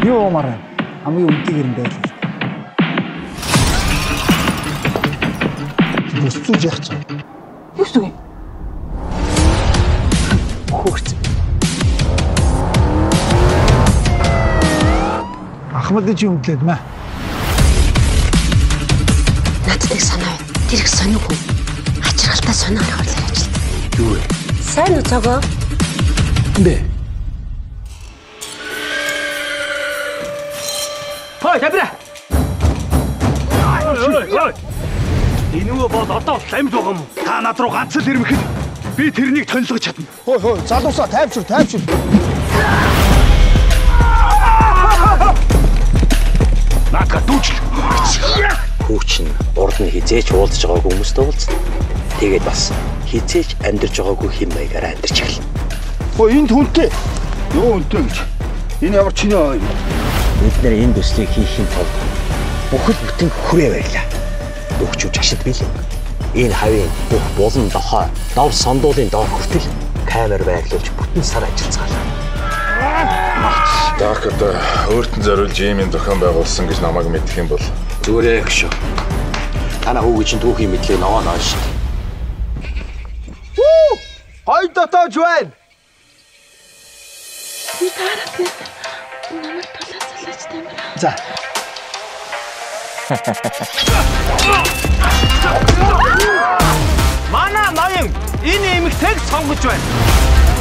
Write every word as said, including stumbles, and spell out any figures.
Би уумаар хамгийн үнэтэйгээр байж. Өсцүүж яах вэ? Юу вэ? Хөөц. Ахмад чи юмдлээд мэ. Надад нэг санаа байна. Тэр их сонир хүн. Ачиргалтай сонир гаргаж ажилладаг. Юу вэ? Сайн уу цогоо? Бэ. Хой, табра. Ой, ой. Энэ бол одоо амьд байгаа юм. Та над руу ганц л ирмэхэд би тэрнийг тонилгож чадна. Хой хой, залуусаа тайвшир, тайвшир. Наадга дүүжл. Хүүч нь урд нь хизээч уулзж байгаагүй хүмүүстэй уулзсан. Тэгээд бас хизээч амьдарч байгаагүй хэм маягаараа амьдарч эхэлнэ. Хой энд хүнтэй. Юу үнтэй гэж. Энэ ямар чиний аа юм. Бид нэр энэ төслийг хийхин тулд бүхэл бүтэн хүрээ байлаа. Өгчүүж ашид билээ. Энэ хавийн бүх булан дохой, дор сондуулын доор хүртэл камер байрлуулж бүтэн сар ажиллацгаалаа. Дакад өөртөө зориулж ийм зохион байгуулсан гэж намайг мэдэх юм бол зүгээр их шүү. Танаа хүүгийн түүхийн мэдлэг наваа наа шүү. Хүү! Хой дотооч байна. Би таарах гэж намайг тулаад залаач тамир. За. Манай ноён энэ эмэгтэйг сонгож байна.